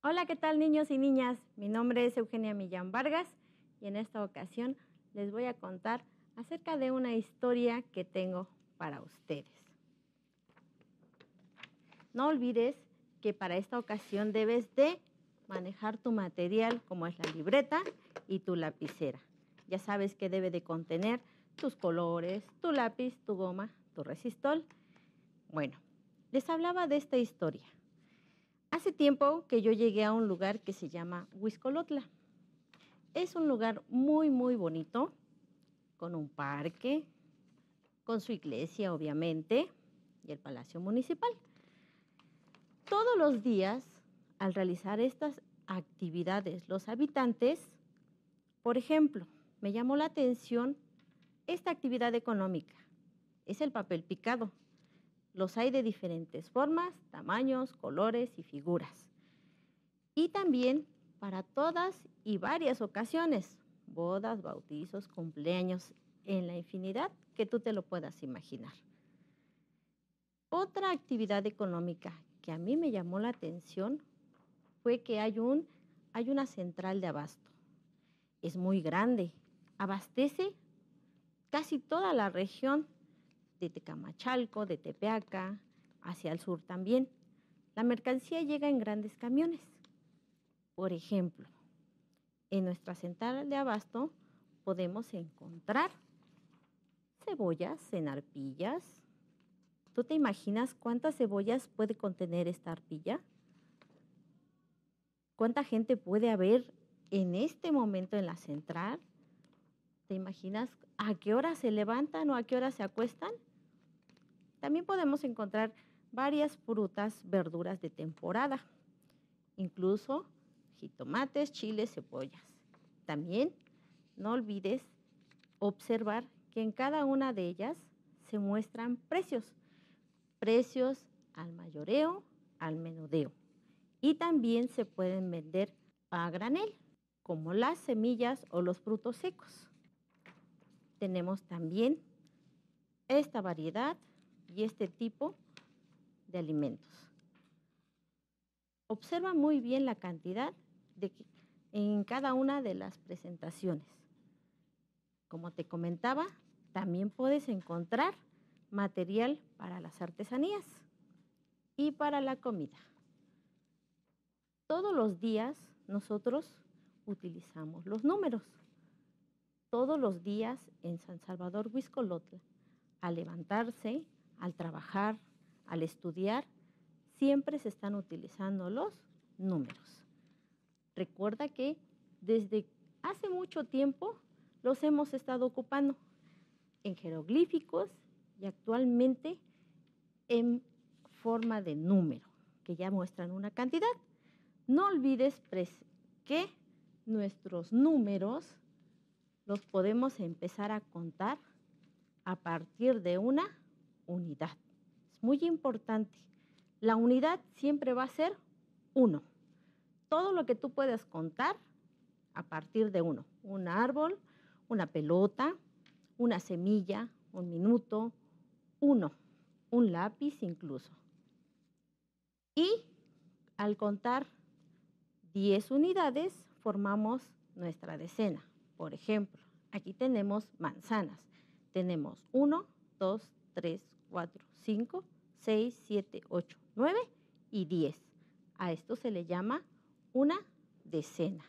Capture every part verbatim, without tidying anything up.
Hola, ¿qué tal niños y niñas? Mi nombre es Eugenia Millán Vargas y en esta ocasión les voy a contar acerca de una historia que tengo para ustedes. No olvides que para esta ocasión debes de manejar tu material como es la libreta y tu lapicera. Ya sabes que debe de contener tus colores, tu lápiz, tu goma, tu resistol. Bueno, les hablaba de esta historia. Hace tiempo que yo llegué a un lugar que se llama Huixcolotla. Es un lugar muy, muy bonito, con un parque, con su iglesia, obviamente, y el Palacio Municipal. Todos los días, al realizar estas actividades, los habitantes, por ejemplo, me llamó la atención esta actividad económica. Es el papel picado. Los hay de diferentes formas, tamaños, colores y figuras. Y también para todas y varias ocasiones, bodas, bautizos, cumpleaños, en la infinidad que tú te lo puedas imaginar. Otra actividad económica que a mí me llamó la atención fue que hay, un, hay una central de abasto. Es muy grande, abastece casi toda la región de Tecamachalco, de Tepeaca, hacia el sur también. La mercancía llega en grandes camiones. Por ejemplo, en nuestra central de abasto podemos encontrar cebollas en arpillas. ¿Tú te imaginas cuántas cebollas puede contener esta arpilla? ¿Cuánta gente puede haber en este momento en la central? ¿Te imaginas a qué hora se levantan o a qué hora se acuestan? También podemos encontrar varias frutas, verduras de temporada, incluso jitomates, chiles, cebollas. También no olvides observar que en cada una de ellas se muestran precios, precios al mayoreo, al menudeo. Y también se pueden vender a granel, como las semillas o los frutos secos. Tenemos también esta variedad y este tipo de alimentos. Observa muy bien la cantidad de que en cada una de las presentaciones. Como te comentaba, también puedes encontrar material para las artesanías y para la comida. Todos los días nosotros utilizamos los números. Todos los días en San Salvador Huixcolotla, al levantarse, al trabajar, al estudiar, siempre se están utilizando los números. Recuerda que desde hace mucho tiempo los hemos estado ocupando en jeroglíficos y actualmente en forma de número, que ya muestran una cantidad. No olvides que nuestros números los podemos empezar a contar a partir de una unidad. Es muy importante. La unidad siempre va a ser uno. Todo lo que tú puedas contar a partir de uno. Un árbol, una pelota, una semilla, un minuto, uno, un lápiz incluso. Y al contar diez unidades, formamos nuestra decena. Por ejemplo, aquí tenemos manzanas. Tenemos uno, dos, tres, cuatro, cinco, seis, siete, ocho, nueve y diez. A esto se le llama una decena.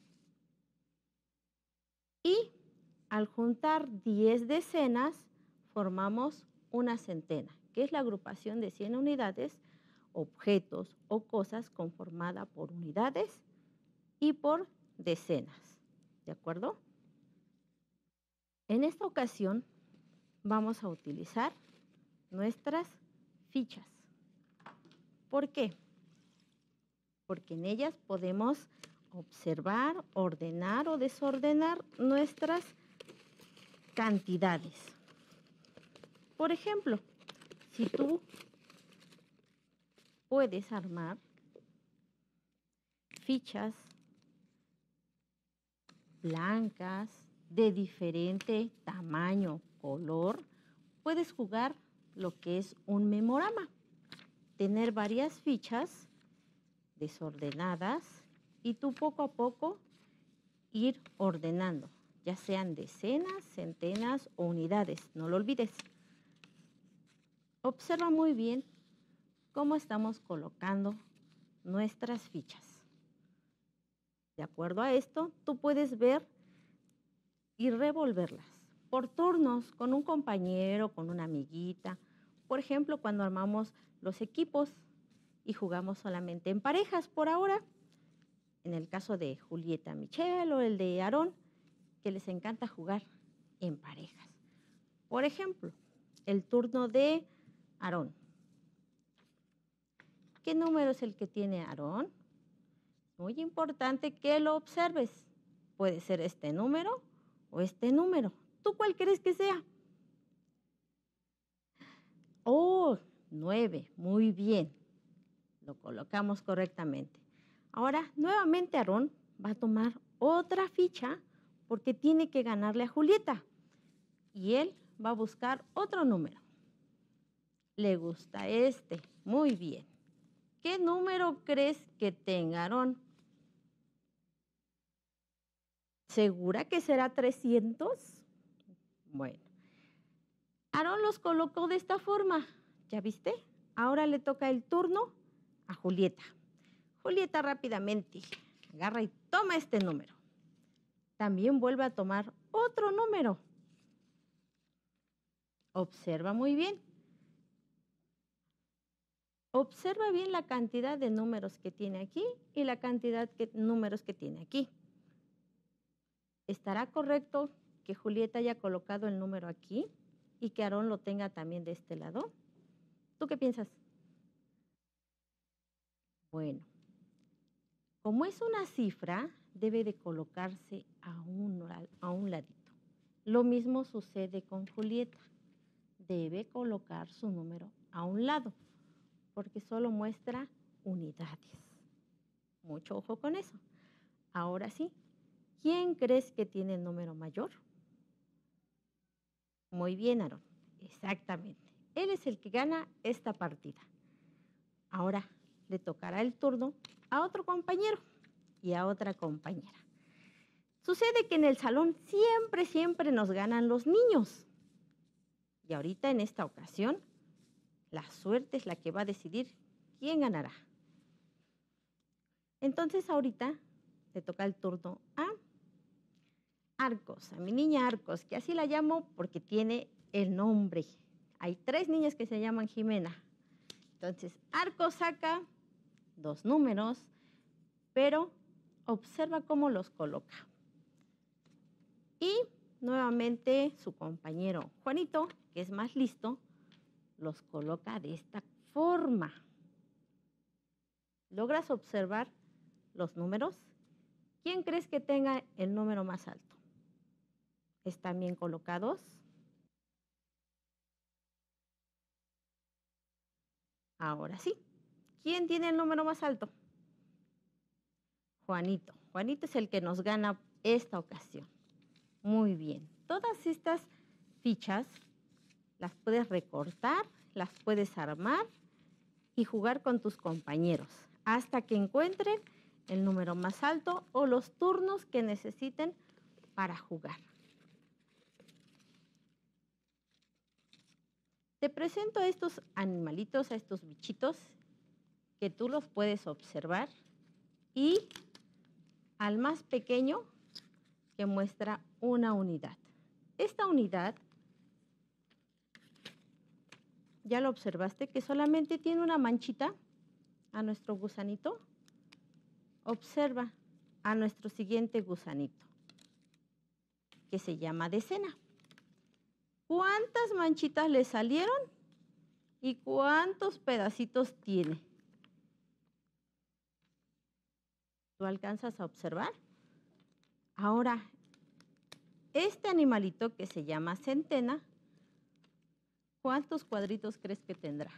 Y al juntar diez decenas, formamos una centena, que es la agrupación de cien unidades, objetos o cosas conformada por unidades y por decenas. ¿De acuerdo? En esta ocasión vamos a utilizar nuestras fichas. ¿Por qué? Porque en ellas podemos observar, ordenar o desordenar nuestras cantidades. Por ejemplo, si tú puedes armar fichas blancas de diferente tamaño, color, puedes jugar lo que es un memorama. Tener varias fichas desordenadas y tú poco a poco ir ordenando, ya sean decenas, centenas o unidades, no lo olvides. Observa muy bien cómo estamos colocando nuestras fichas. De acuerdo a esto, tú puedes ver y revolverlas por turnos con un compañero, con una amiguita. Por ejemplo, cuando armamos los equipos y jugamos solamente en parejas por ahora. En el caso de Julieta Michelle o el de Aarón, que les encanta jugar en parejas. Por ejemplo, el turno de Aarón. ¿Qué número es el que tiene Aarón? Muy importante que lo observes. Puede ser este número o este número. ¿Tú cuál crees que sea? Oh, nueve. Muy bien. Lo colocamos correctamente. Ahora, nuevamente Aarón va a tomar otra ficha porque tiene que ganarle a Julieta. Y él va a buscar otro número. Le gusta este. Muy bien. ¿Qué número crees que tenga Aarón? ¿Segura que será trescientos? Bueno. Aarón los colocó de esta forma. ¿Ya viste? Ahora le toca el turno a Julieta. Julieta rápidamente agarra y toma este número. También vuelve a tomar otro número. Observa muy bien. Observa bien la cantidad de números que tiene aquí y la cantidad de números que tiene aquí. ¿Estará correcto que Julieta haya colocado el número aquí y que Aarón lo tenga también de este lado? ¿Tú qué piensas? Bueno, como es una cifra, debe de colocarse a un, a un ladito. Lo mismo sucede con Julieta. Debe colocar su número a un lado, porque solo muestra unidades. Mucho ojo con eso. Ahora sí, ¿quién crees que tiene el número mayor? Muy bien, Aarón. Exactamente. Él es el que gana esta partida. Ahora le tocará el turno a otro compañero y a otra compañera. Sucede que en el salón siempre, siempre nos ganan los niños. Y ahorita en esta ocasión, la suerte es la que va a decidir quién ganará. Entonces ahorita le toca el turno a Arcos, a mi niña Arcos, que así la llamo porque tiene el nombre. Hay tres niñas que se llaman Jimena. Entonces Arcos saca dos números, pero observa cómo los coloca. Y nuevamente su compañero Juanito, que es más listo, los coloca de esta forma. ¿Logras observar los números? ¿Quién crees que tenga el número más alto? ¿Están bien colocados? Ahora sí. ¿Quién tiene el número más alto? Juanito. Juanito es el que nos gana esta ocasión. Muy bien. Todas estas fichas las puedes recortar, las puedes armar y jugar con tus compañeros hasta que encuentren el número más alto o los turnos que necesiten para jugar. Te presento a estos animalitos, a estos bichitos, que tú los puedes observar, y al más pequeño que muestra una unidad. Esta unidad, ya lo observaste, que solamente tiene una manchita a nuestro gusanito. Observa a nuestro siguiente gusanito, que se llama decena. ¿Cuántas manchitas le salieron y cuántos pedacitos tiene? ¿Tú alcanzas a observar? Ahora, este animalito que se llama centena, ¿cuántos cuadritos crees que tendrá?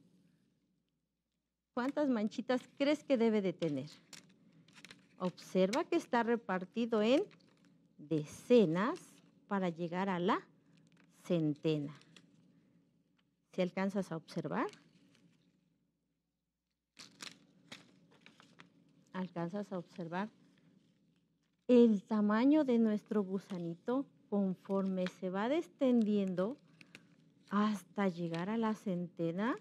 ¿Cuántas manchitas crees que debe de tener? Observa que está repartido en decenas para llegar a la centena. ¿Si alcanzas a observar? ¿alcanzas a observar el tamaño de nuestro gusanito conforme se va descendiendo hasta llegar a la centena?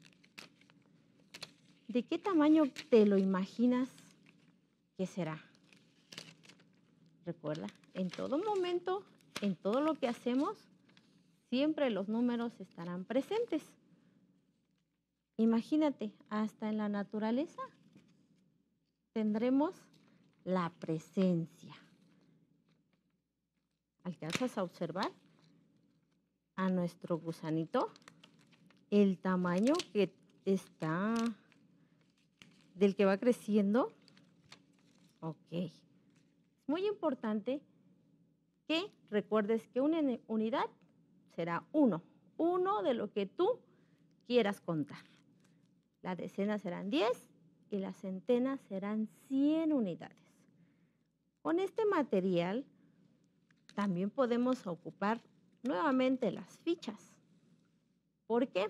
¿De qué tamaño te lo imaginas que será? Recuerda, en todo momento, en todo lo que hacemos, siempre los números estarán presentes. Imagínate, hasta en la naturaleza tendremos la presencia. ¿Alcanzas a observar a nuestro gusanito? El tamaño que está, del que va creciendo. Ok. Es muy importante que recuerdes que una unidad será uno. Uno de lo que tú quieras contar. La decena serán diez y la centena serán cien unidades. Con este material también podemos ocupar nuevamente las fichas. ¿Por qué?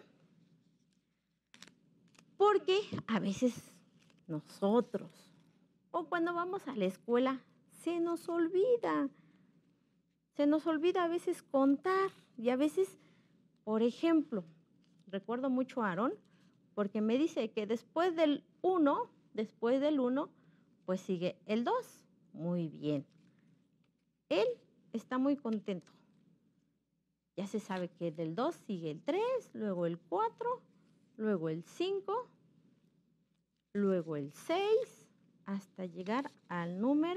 Porque a veces nosotros, o cuando vamos a la escuela, se nos olvida. Se nos olvida a veces contar. Y a veces, por ejemplo, recuerdo mucho a Aarón, porque me dice que después del uno, después del uno, pues sigue el dos. Muy bien. Él está muy contento. Ya se sabe que del dos sigue el tres, luego el cuatro, luego el cinco, luego el seis, hasta llegar al número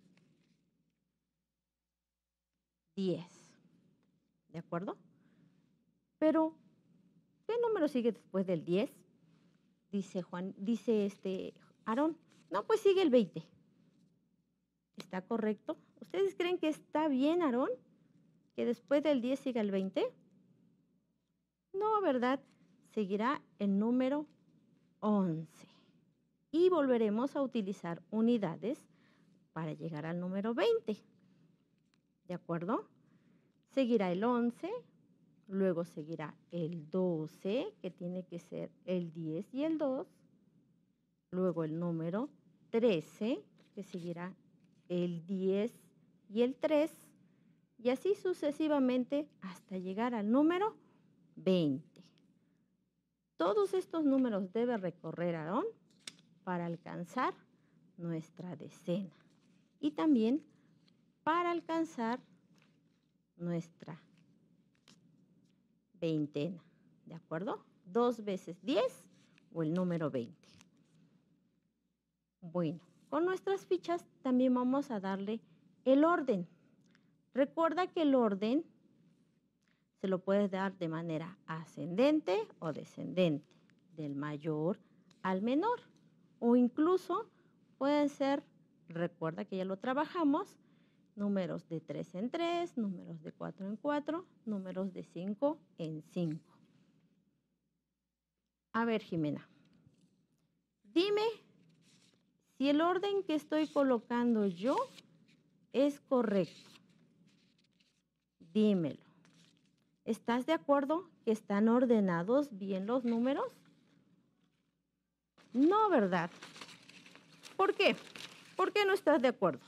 diez. ¿De acuerdo? Pero, ¿qué número sigue después del diez? Dice Juan, dice este Aarón. No, pues sigue el veinte. ¿Está correcto? ¿Ustedes creen que está bien, Aarón, que después del diez siga el veinte? No, ¿verdad? Seguirá el número once. Y volveremos a utilizar unidades para llegar al número veinte. ¿De acuerdo? Seguirá el once, luego seguirá el doce, que tiene que ser el diez y el dos. Luego el número trece, que seguirá el diez y el tres. Y así sucesivamente hasta llegar al número veinte. Todos estos números debe recorrer Aarón para alcanzar nuestra decena y también para alcanzar nuestra veintena. ¿De acuerdo? Dos veces diez o el número veinte. Bueno, con nuestras fichas también vamos a darle el orden. Recuerda que el orden se lo puedes dar de manera ascendente o descendente, del mayor al menor. O incluso pueden ser, recuerda que ya lo trabajamos, números de tres en tres, números de cuatro en cuatro, números de cinco en cinco. A ver, Jimena, dime si el orden que estoy colocando yo es correcto. Dímelo. ¿Estás de acuerdo que están ordenados bien los números? No, ¿verdad? ¿Por qué? ¿Por qué no estás de acuerdo?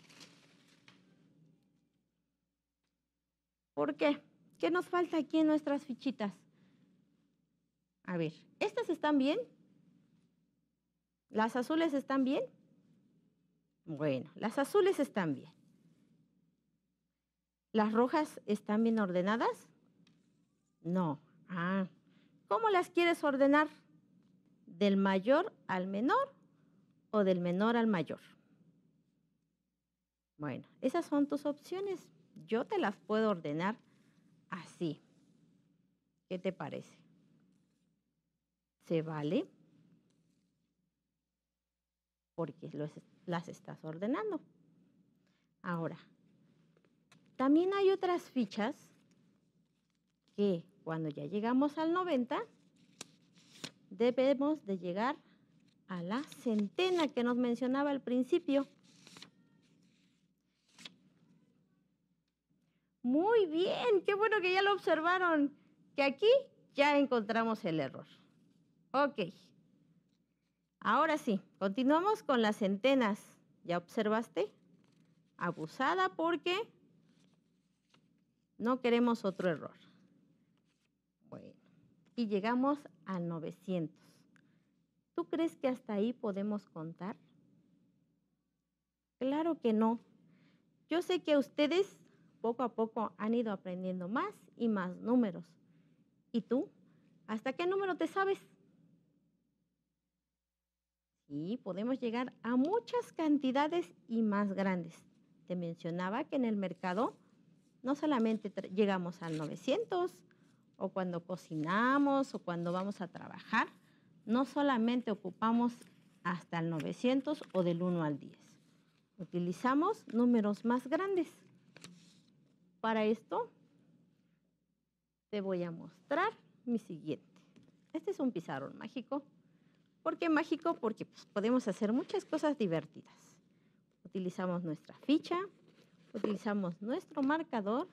¿Por qué? ¿Qué nos falta aquí en nuestras fichitas? A ver, ¿estas están bien? ¿Las azules están bien? Bueno, las azules están bien. ¿Las rojas están bien ordenadas? No. Ah, ¿cómo las quieres ordenar? ¿Del mayor al menor o del menor al mayor? Bueno, esas son tus opciones. Yo te las puedo ordenar así. ¿Qué te parece? ¿Se vale? Porque los, las estás ordenando. Ahora, también hay otras fichas que cuando ya llegamos al noventa, debemos de llegar a la centena que nos mencionaba al principio. Muy bien, qué bueno que ya lo observaron, que aquí ya encontramos el error. Ok. Ahora sí, continuamos con las centenas. ¿Ya observaste? Abusada porque no queremos otro error. Bueno, y llegamos a novecientos. ¿Tú crees que hasta ahí podemos contar? Claro que no. Yo sé que ustedes poco a poco han ido aprendiendo más y más números. ¿Y tú? ¿Hasta qué número te sabes? Sí, podemos llegar a muchas cantidades y más grandes. Te mencionaba que en el mercado no solamente llegamos al novecientos, o cuando cocinamos, o cuando vamos a trabajar, no solamente ocupamos hasta el novecientos o del uno al diez. Utilizamos números más grandes. Para esto, te voy a mostrar mi siguiente. Este es un pizarrón mágico. ¿Por qué mágico? Porque pues, podemos hacer muchas cosas divertidas. Utilizamos nuestra ficha, utilizamos nuestro marcador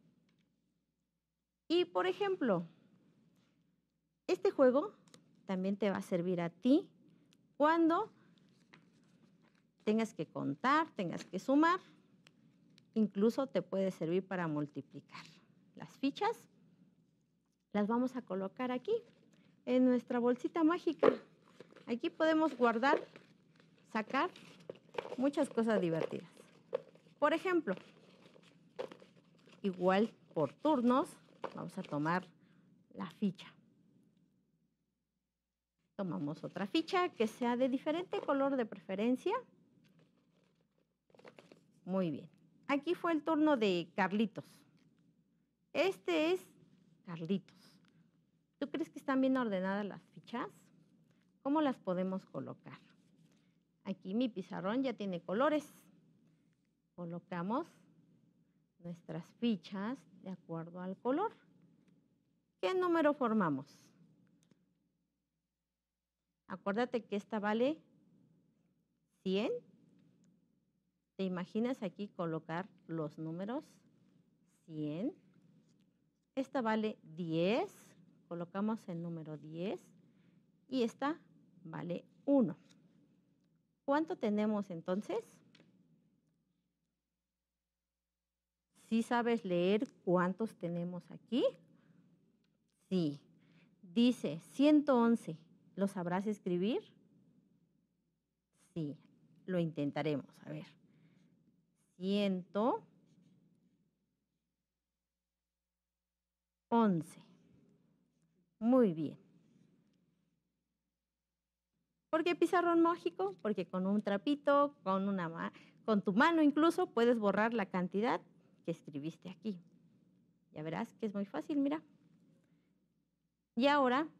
y, por ejemplo, este juego también te va a servir a ti cuando tengas que contar, tengas que sumar, incluso te puede servir para multiplicar. Las fichas las vamos a colocar aquí en nuestra bolsita mágica. Aquí podemos guardar, sacar muchas cosas divertidas. Por ejemplo, igual por turnos, vamos a tomar la ficha. Tomamos otra ficha que sea de diferente color de preferencia. Muy bien. Aquí fue el turno de Carlitos. Este es Carlitos. ¿Tú crees que están bien ordenadas las fichas? ¿Cómo las podemos colocar? Aquí mi pizarrón ya tiene colores. Colocamos nuestras fichas de acuerdo al color. ¿Qué número formamos? Acuérdate que esta vale cien. ¿Te imaginas aquí colocar los números? cien. Esta vale diez. Colocamos el número diez. Y esta vale uno. ¿Cuánto tenemos entonces? ¿Sí sabes leer cuántos tenemos aquí? Sí. Dice ciento once. ¿Lo sabrás escribir? Sí. Lo intentaremos. A ver. ciento once. Muy bien. ¿Por qué pizarrón mágico? Porque con un trapito, con, una, con tu mano incluso, puedes borrar la cantidad que escribiste aquí. Ya verás que es muy fácil, mira. Y ahora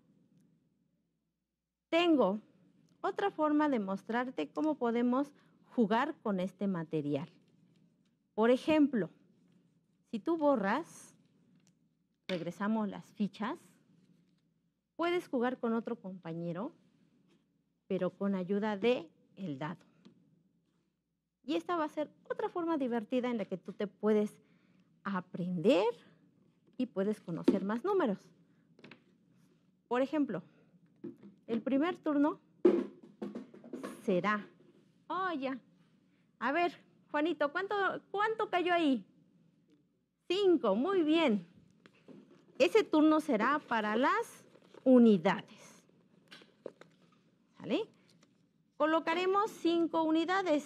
tengo otra forma de mostrarte cómo podemos jugar con este material. Por ejemplo, si tú borras, regresamos las fichas, puedes jugar con otro compañero, pero con ayuda de el dado. Y esta va a ser otra forma divertida en la que tú te puedes aprender y puedes conocer más números. Por ejemplo, el primer turno será, oh ya, a ver, Juanito, ¿cuánto, cuánto cayó ahí? Cinco, muy bien. Ese turno será para las unidades. ¿Vale? Colocaremos cinco unidades.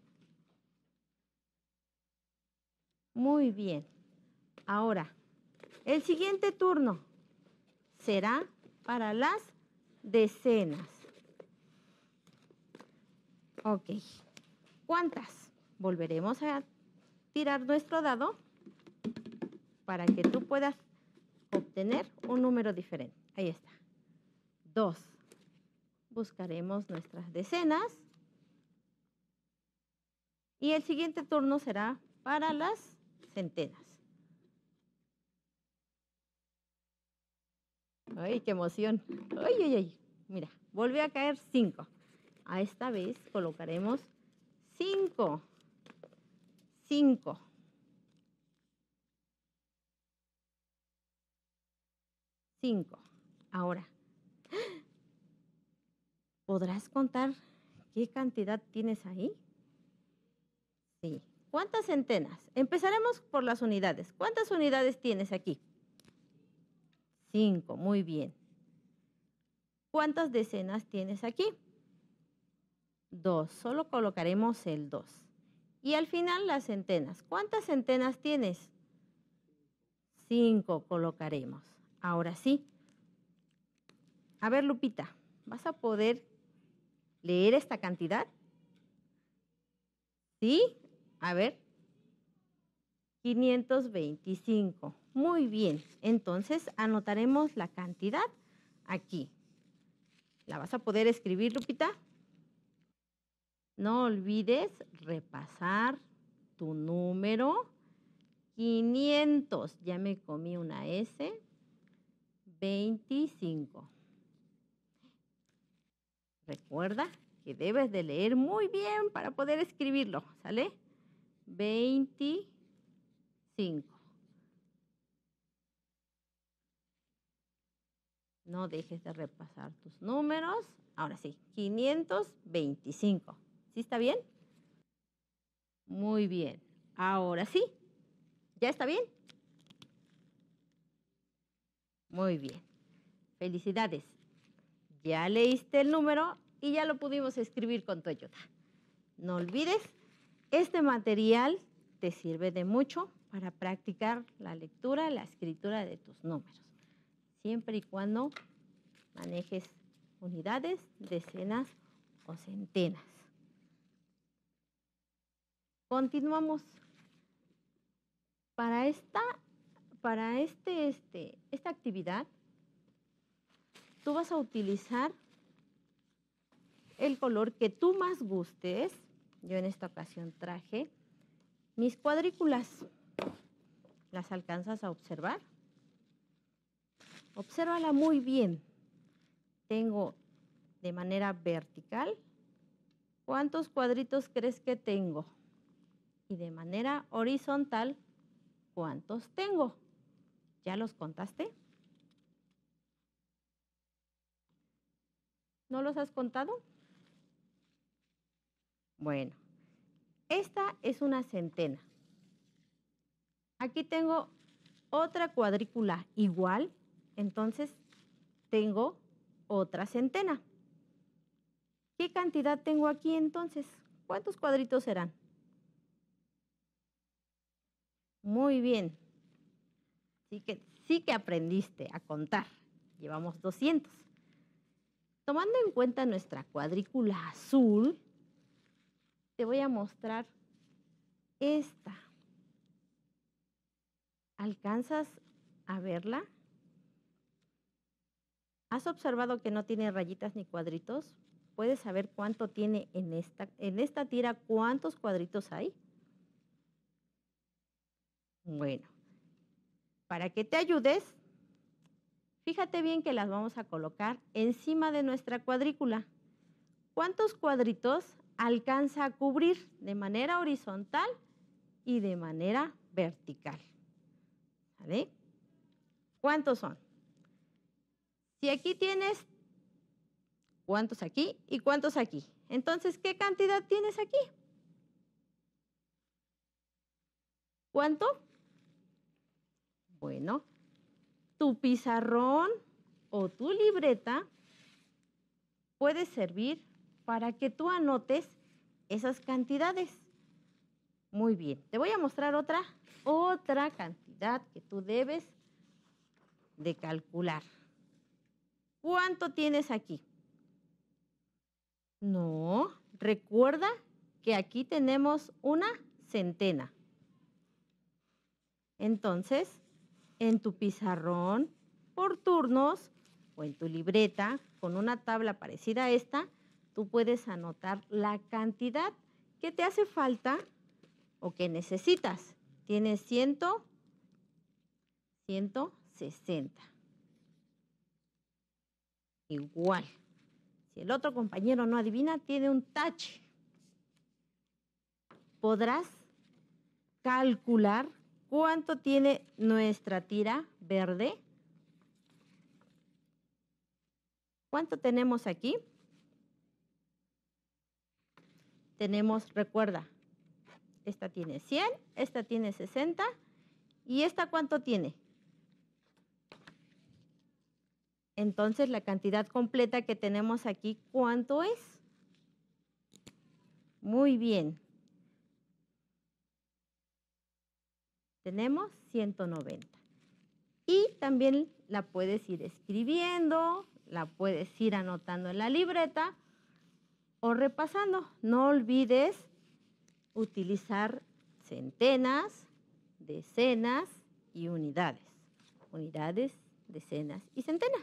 Muy bien. Ahora, el siguiente turno será para las decenas. Ok. ¿Cuántas? Volveremos a tirar nuestro dado para que tú puedas obtener un número diferente. Ahí está. Dos. Buscaremos nuestras decenas. Y el siguiente turno será para las centenas. ¡Ay, qué emoción! ¡Ay, ay, ay! Mira, volvió a caer cinco. A esta vez colocaremos cinco. cinco. cinco. Ahora, ¿Podrás contar qué cantidad tienes ahí? Sí. ¿Cuántas centenas? Empezaremos por las unidades. ¿Cuántas unidades tienes aquí? Cinco, muy bien. ¿Cuántas decenas tienes aquí? Dos, solo colocaremos el dos. Y al final las centenas. ¿Cuántas centenas tienes? Cinco colocaremos. Ahora sí. A ver, Lupita, ¿vas a poder leer esta cantidad? ¿Sí? A ver. quinientos veinticinco. Muy bien. Entonces anotaremos la cantidad aquí. ¿La vas a poder escribir, Lupita? No olvides repasar tu número. quinientos. Ya me comí una S. veinticinco. Recuerda que debes de leer muy bien para poder escribirlo, ¿sale? veinticinco. No dejes de repasar tus números. Ahora sí, quinientos veinticinco. ¿Sí está bien? Muy bien. Ahora sí. ¿Ya está bien? Muy bien. Felicidades. Ya leíste el número y ya lo pudimos escribir con tu ayuda. No olvides, este material te sirve de mucho para practicar la lectura, la escritura de tus números, siempre y cuando manejes unidades, decenas o centenas. Continuamos. Para esta, para este, este, esta actividad, tú vas a utilizar el color que tú más gustes. Yo en esta ocasión traje mis cuadrículas. ¿Las alcanzas a observar? Obsérvala muy bien. Tengo de manera vertical. ¿Cuántos cuadritos crees que tengo? Y de manera horizontal, ¿cuántos tengo? ¿Ya los contaste? ¿No los has contado? Bueno, esta es una centena. Aquí tengo otra cuadrícula igual, entonces tengo otra centena. ¿Qué cantidad tengo aquí entonces? ¿Cuántos cuadritos serán? Muy bien. Sí que, sí que aprendiste a contar. Llevamos doscientos. Tomando en cuenta nuestra cuadrícula azul, te voy a mostrar esta. ¿Alcanzas a verla? ¿Has observado que no tiene rayitas ni cuadritos? ¿Puedes saber cuánto tiene en esta, en esta tira? ¿Cuántos cuadritos hay? Bueno, para que te ayudes, fíjate bien que las vamos a colocar encima de nuestra cuadrícula. ¿Cuántos cuadritos alcanza a cubrir de manera horizontal y de manera vertical? ¿Vale? ¿Cuántos son? Si aquí tienes, ¿cuántos aquí y cuántos aquí? Entonces, ¿qué cantidad tienes aquí? ¿Cuánto? Bueno, tu pizarrón o tu libreta puede servir para que tú anotes esas cantidades. Muy bien, te voy a mostrar otra, otra cantidad que tú debes de calcular. ¿Cuánto tienes aquí? No, recuerda que aquí tenemos una centena. Entonces, en tu pizarrón por turnos o en tu libreta con una tabla parecida a esta, tú puedes anotar la cantidad que te hace falta o que necesitas. Tienes cien, ciento sesenta. Igual. Si el otro compañero no adivina, tiene un tache. Podrás calcular cuánto tiene nuestra tira verde. ¿Cuánto tenemos aquí? tenemos, recuerda, esta tiene cien, esta tiene sesenta, ¿y esta cuánto tiene? Entonces, la cantidad completa que tenemos aquí, ¿cuánto es? Muy bien. Tenemos ciento noventa. Y también la puedes ir escribiendo, la puedes ir anotando en la libreta o repasando. No olvides utilizar centenas, decenas y unidades. Unidades, decenas y centenas.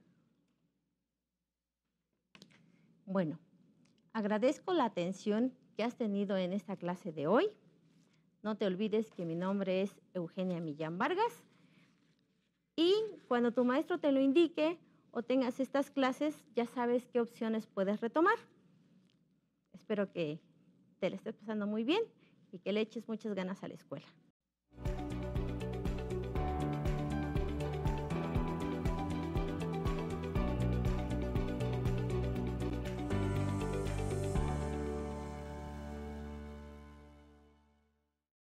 Bueno, agradezco la atención que has tenido en esta clase de hoy. No te olvides que mi nombre es Eugenia Millán Vargas. Y cuando tu maestro te lo indique o tengas estas clases, ya sabes qué opciones puedes retomar. Espero que te la estés pasando muy bien y que le eches muchas ganas a la escuela.